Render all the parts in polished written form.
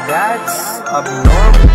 That's abnormal.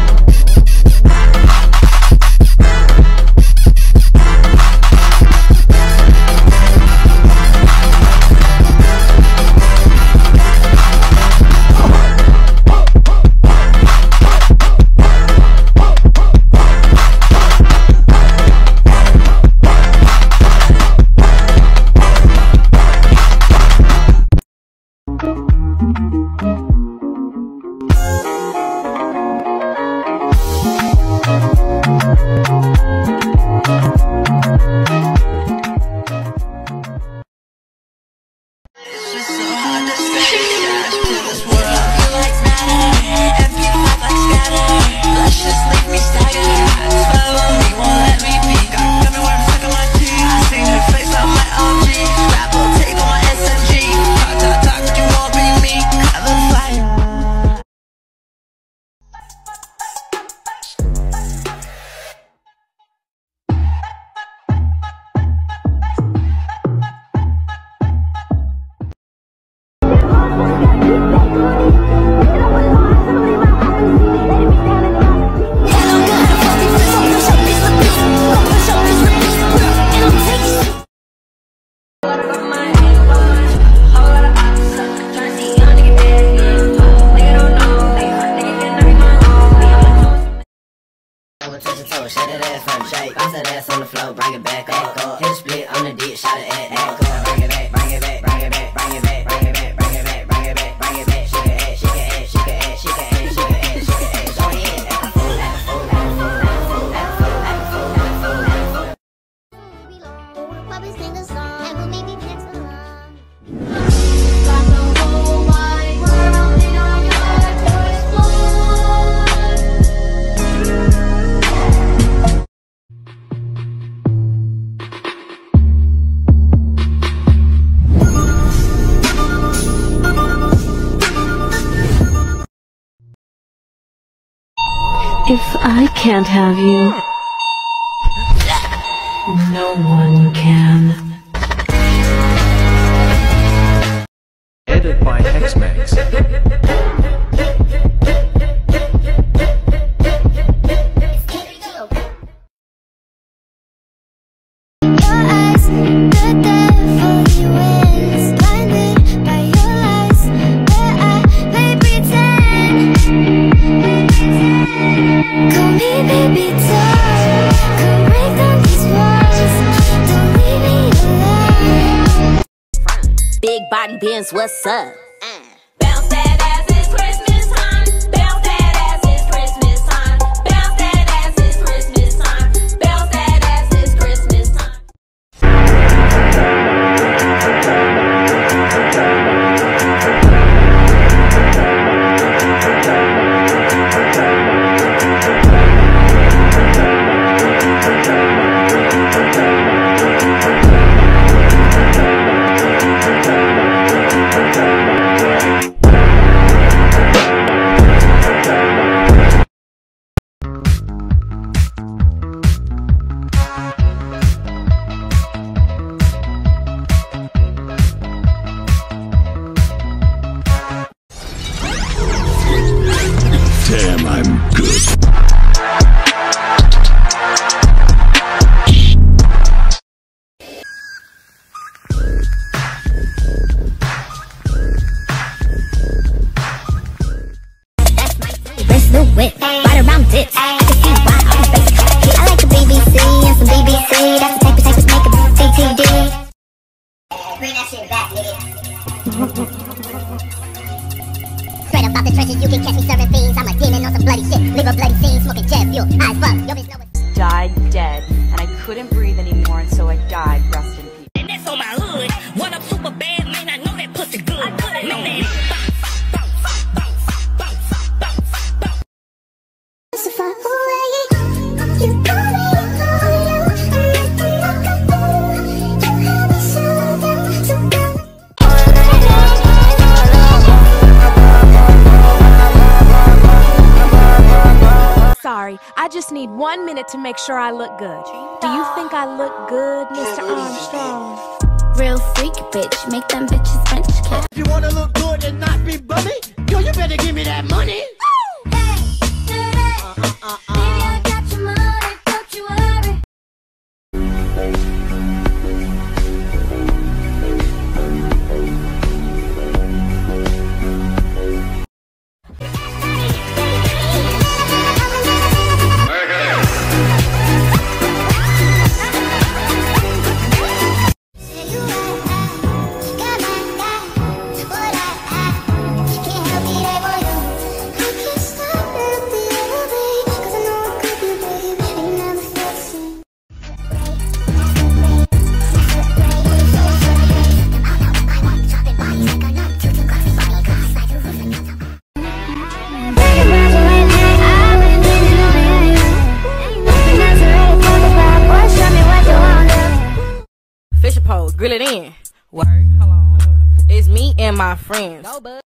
Shut that ass from the shake, bounce that ass on the floor, bring it back up. Hit a split on the dick, shot it at go. Bring it back, bring it back, bring it back, bring it back, bring it back, bring it back, bring it back, bring it back. Shake it ass, shake it ass, shake it ass, shake it ass, shake it ass, shake it ass. Go ahead, act a fool, act a fool, act a fool, act a fool, act a fool, act a fool, act a fool, act a fool. Probably sing a song and we'll maybe dance along. Got the whole wide world in our yard to explore. If I can't have you, no one can. Edit by Hexmax. Big body Benz, what's up? Bounce that ass, it's Christmas time. Bounce that ass, it's Christmas time. Bounce that ass, it's Christmas time. Bounce that ass, it's Christmas time. Damn, I'm good. Wrist the whip, right around dips. I can see why I was basic. I like the BBC and some BBC. That's the type of make a CTD. Bring that shit back, nigga. Straight up out the trenches, you can catch me serving fiends. I'm a demon on some bloody shit. Leave a bloody scene, smoking jet fuel. Eyes fuck, yo bitch know it. Died dead, and I couldn't breathe anymore, and so I died. Rest in peace. And that's on my hood. What up, super bad man? I know that pussy good. I know that. Sorry, I just need 1 minute to make sure I look good. Do you think I look good, Mr. Armstrong? Real freak bitch, make them bitches French kiss. If you wanna look good and not be bummy, yo, you better give me that money. in. Work, hold on. It's me and my friends. Go, bud.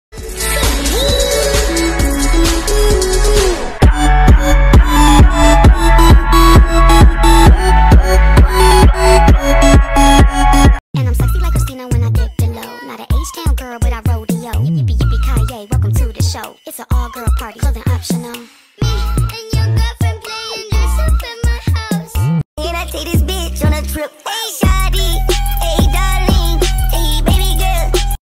And I'm sexy like Christina when I dip below. Not an H-Town girl, but I rodeo. Yippee yippee Kanye, welcome to the show. It's an all-girl party, clothing optional. Me and your girlfriend playing dress up at my house. And I take this bitch on a trip. Hey, shawty, hey, darling, hey, baby girl.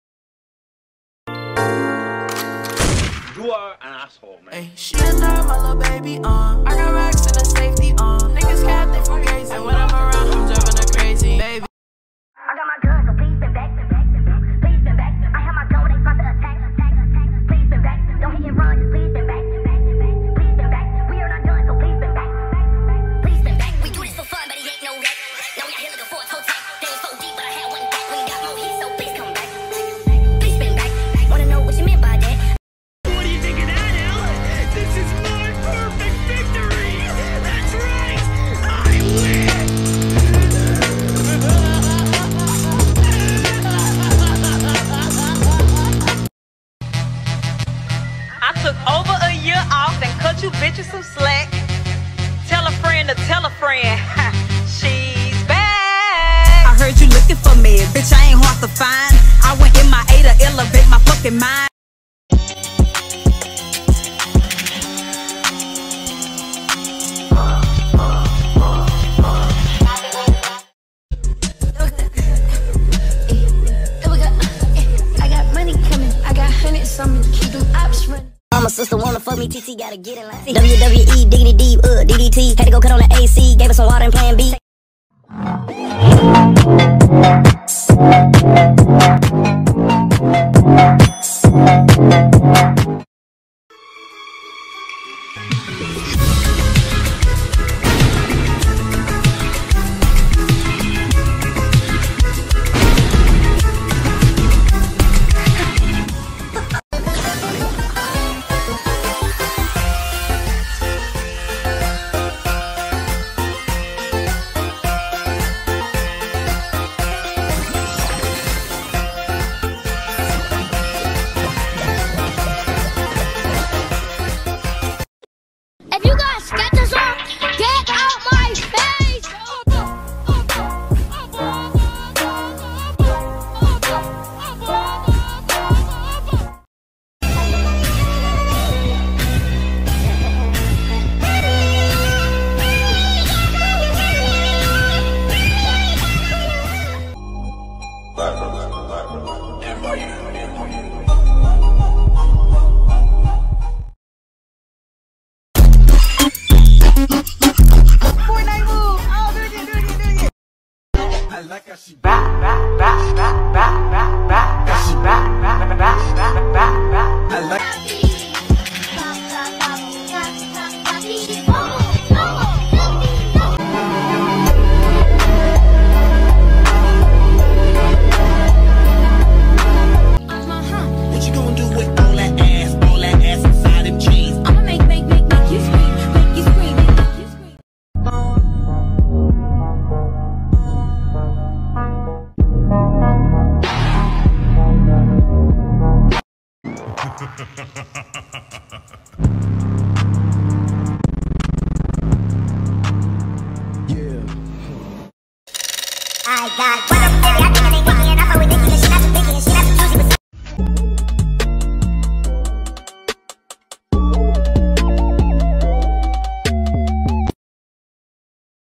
You are an asshole, man. Hey, she a nerve, my little baby, I got racks in the safety, niggas cap, they from Gacy. And when I'm around, I'm driving her crazy, baby. I got my gun, so please spin back, please spin back. I have my gun when they try to attack, please spin back. Don't hit and run, just please spin back, please spin back. We are not done, so please spin back, please spin back. We do this for fun, but it ain't no rap. Now we out here looking for a toe tag. They was so deep, but I had one back. We got more hits, so please come back, please spin back. Wanna know what you meant by that? What do you think of that, Al? This is my perfect victory! That's right! I win! I took over a year off and cut you bitches some slack. Tell a friend to tell a friend. She's back. I heard you looking for me, bitch, I ain't hard to find. I went in my A to elevate my fucking mind. I got money coming, I got hundreds coming, keep them ops running. My sister wanna fuck me, TT gotta get in line. WWE, diggity deep, DDT. Had to go cut on the AC, gave her some water and plan B. If you got sketches on, get out my face! What you gonna do with all that ass inside them jeans? I'ma make you scream, make you scream, make you scream. I got